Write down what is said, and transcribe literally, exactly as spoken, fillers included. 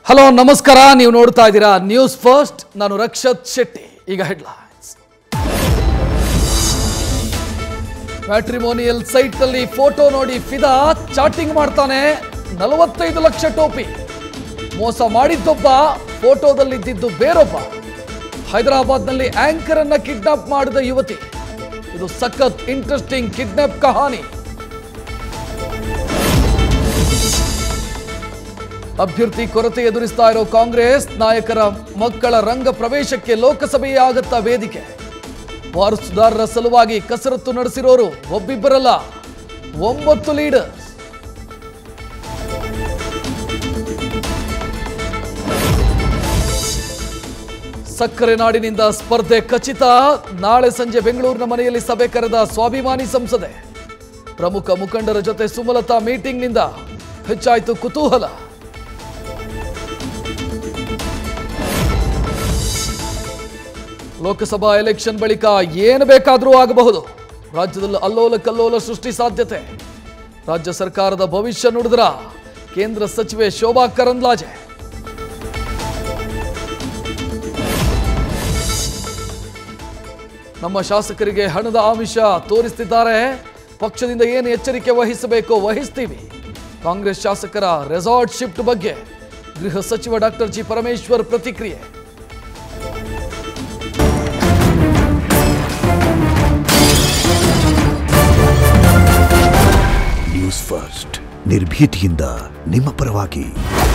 Hello ನಮಸ್ಕಾರ, ನೀವು ನೋಡ್ತಾ ಇದ್ದೀರಾ ನ್ಯೂಸ್ ಫಸ್ಟ್. ನಾನು ರಕ್ಷತ್ ಶೆಟ್ಟಿ. ಈಗ ಹೆಡ್ಲೈನ್ಸ್. ಮ್ಯಾಟ್ರಿಮೋನಿಯಲ್ ಸೈಟ್ ನಲ್ಲಿ ಫೋಟೋ ನೋಡಿ ಫಿದಾ ಚಾಟಿಂಗ್ ಮಾಡ್ತಾನೆ. ನಲವತ್ತೈದು ಲಕ್ಷ ಟೋಪಿ ಮೋಸ ಮಾಡಿದ್ದೊಬ್ಬ, ಫೋಟೋದಲ್ಲಿದ್ದು ಬೇರೊಬ್ಬ. ಹೈದರಾಬಾದ್ನಲ್ಲಿ ಆಂಕರ್ ಅನ್ನ ಕಿಡ್ನಾಪ್ ಮಾಡಿದ ಯುವತಿ. ಇದು ಸಖತ್ ಇಂಟ್ರೆಸ್ಟಿಂಗ್ ಕಿಡ್ನಾಪ್ ಕಹಾನಿ. ಅಭ್ಯರ್ಥಿ ಕೊರತೆ ಎದುರಿಸ್ತಾ ಇರೋ ಕಾಂಗ್ರೆಸ್ ನಾಯಕರ ಮಕ್ಕಳ ರಂಗ ಪ್ರವೇಶಕ್ಕೆ ಲೋಕಸಭೆಯೇ ಆಗತ್ತಾ ವೇದಿಕೆ. ವಾರಸುದಾರರ ಸಲುವಾಗಿ ಕಸರತ್ತು ನಡೆಸಿರೋರು ಒಬ್ಬಿಬ್ಬರಲ್ಲ, ಒಂಬತ್ತು ಲೀಡರ್ಸ್. ಸಕ್ಕರೆ ನಾಡಿನಿಂದ ಸ್ಪರ್ಧೆ ಖಚಿತ. ನಾಳೆ ಸಂಜೆ ಬೆಂಗಳೂರಿನ ಮನೆಯಲ್ಲಿ ಸಭೆ ಕರೆದ ಸ್ವಾಭಿಮಾನಿ ಸಂಸದೆ. ಪ್ರಮುಖ ಮುಖಂಡರ ಜೊತೆ ಸುಮಲತಾ ಮೀಟಿಂಗ್ನಿಂದ ಹೆಚ್ಚಾಯಿತು ಕುತೂಹಲ. ಲೋಕಸಭಾ ಎಲೆಕ್ಷನ್ ಬಳಿಕ ಏನು ಬೇಕಾದರೂ ಆಗಬಹುದು. ರಾಜ್ಯದಲ್ಲಿ ಅಲ್ಲೋಲ ಕಲ್ಲೋಲ ಸೃಷ್ಟಿ ಸಾಧ್ಯತೆ. ರಾಜ್ಯ ಸರ್ಕಾರದ ಭವಿಷ್ಯ ನುಡಿದ್ರ ಕೇಂದ್ರ ಸಚಿವೆ ಶೋಭಾ ಕರಂದ್ಲಾಜೆ. ನಮ್ಮ ಶಾಸಕರಿಗೆ ಹಣದ ಆಮಿಷ ತೋರಿಸುತ್ತಿದ್ದಾರೆ. ಪಕ್ಷದಿಂದ ಏನು ಎಚ್ಚರಿಕೆ ವಹಿಸಬೇಕೋ ವಹಿಸ್ತೀವಿ. ಕಾಂಗ್ರೆಸ್ ಶಾಸಕರ ರೆಸಾರ್ಟ್ ಶಿಫ್ಟ್ ಬಗ್ಗೆ ಗೃಹ ಸಚಿವ ಡಾಕ್ಟರ್ ಜಿ ಪರಮೇಶ್ವರ್ ಪ್ರತಿಕ್ರಿಯೆ. ನ್ಯೂಸ್ ಫಸ್ಟ್, ನಿರ್ಭೀತಿಯಿಂದ ನಿಮ್ಮ ಪರವಾಗಿ.